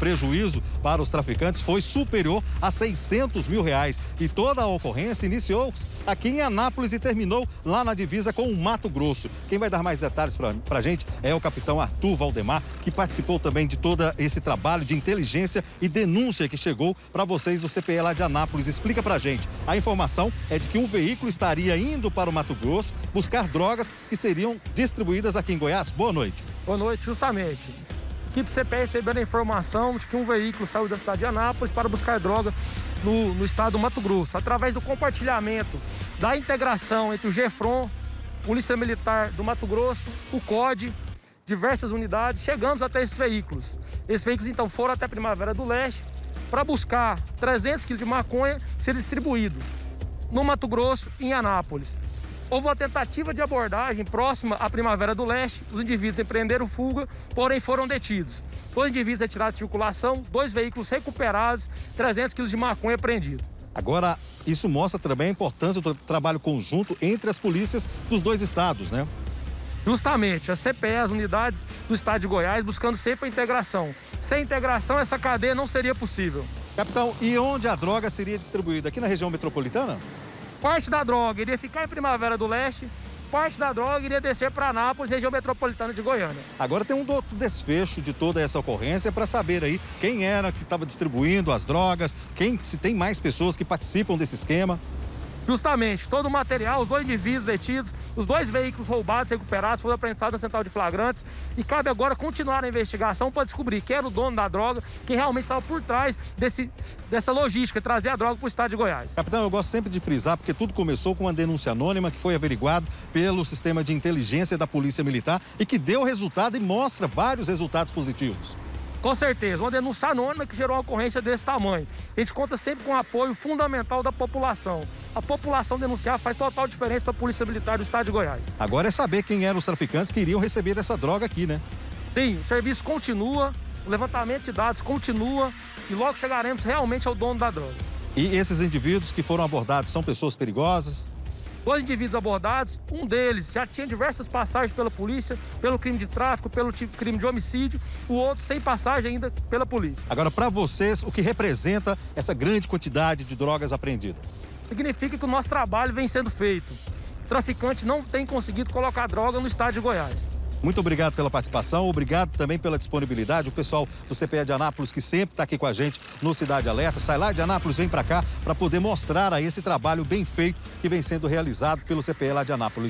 prejuízo para os traficantes foi superior a R$600 mil. E toda a ocorrência iniciou aqui em Anápolis e terminou lá na divisa com o Mato Grosso. Quem vai dar mais detalhes para a gente é o capitão Arthur Valdemar, que participou também de todo esse trabalho de inteligência e denúncia que chegou para vocês do CPE lá de Anápolis. Explica para a gente. A informação é de que um veículo estaria indo para o Mato Grosso buscar drogas que seriam distribuídas aqui em Goiás. Boa noite. Boa noite, justamente. A equipe CPE recebeu a informação de que um veículo saiu da cidade de Anápolis para buscar droga no estado do Mato Grosso. Através do compartilhamento da integração entre o GEFRON, Polícia Militar do Mato Grosso, o COD, diversas unidades, chegamos até esses veículos. Esses veículos, então, foram até Primavera do Leste para buscar 300 quilos de maconha ser distribuído no Mato Grosso e em Anápolis. Houve uma tentativa de abordagem próxima à Primavera do Leste. Os indivíduos empreenderam fuga, porém foram detidos. 2 indivíduos retirados de circulação, 2 veículos recuperados, 300 quilos de maconha apreendidos. Agora, isso mostra também a importância do trabalho conjunto entre as polícias dos 2 estados, né? Justamente, a CPE, as unidades do estado de Goiás, buscando sempre a integração. Sem integração, essa cadeia não seria possível. Capitão, e onde a droga seria distribuída? Aqui na região metropolitana? Parte da droga iria ficar em Primavera do Leste, parte da droga iria descer para Anápolis, região metropolitana de Goiânia. Agora tem um outro desfecho de toda essa ocorrência para saber aí quem era que estava distribuindo as drogas, se tem mais pessoas que participam desse esquema. Justamente, todo o material, os 2 indivíduos detidos, os 2 veículos roubados, recuperados, foram apreendidos na central de flagrantes e cabe agora continuar a investigação para descobrir quem era o dono da droga, quem realmente estava por trás dessa logística, trazer a droga para o estado de Goiás. Capitão, eu gosto sempre de frisar, porque tudo começou com uma denúncia anônima que foi averiguado pelo sistema de inteligência da Polícia Militar e que deu resultado e mostra vários resultados positivos. Com certeza, uma denúncia anônima que gerou uma ocorrência desse tamanho. A gente conta sempre com o apoio fundamental da população. A população denunciar faz total diferença para a Polícia Militar do estado de Goiás. Agora é saber quem eram os traficantes que iriam receber essa droga aqui, né? Sim, o serviço continua, o levantamento de dados continua e logo chegaremos realmente ao dono da droga. E esses indivíduos que foram abordados são pessoas perigosas? 2 indivíduos abordados, um deles já tinha diversas passagens pela polícia, pelo crime de tráfico, pelo crime de homicídio, o outro sem passagem ainda pela polícia. Agora, para vocês, o que representa essa grande quantidade de drogas apreendidas? Significa que o nosso trabalho vem sendo feito. O traficante não tem conseguido colocar droga no estado de Goiás. Muito obrigado pela participação, obrigado também pela disponibilidade. O pessoal do CPE de Anápolis, que sempre está aqui com a gente no Cidade Alerta, sai lá de Anápolis, vem para cá para poder mostrar aí esse trabalho bem feito que vem sendo realizado pelo CPE lá de Anápolis.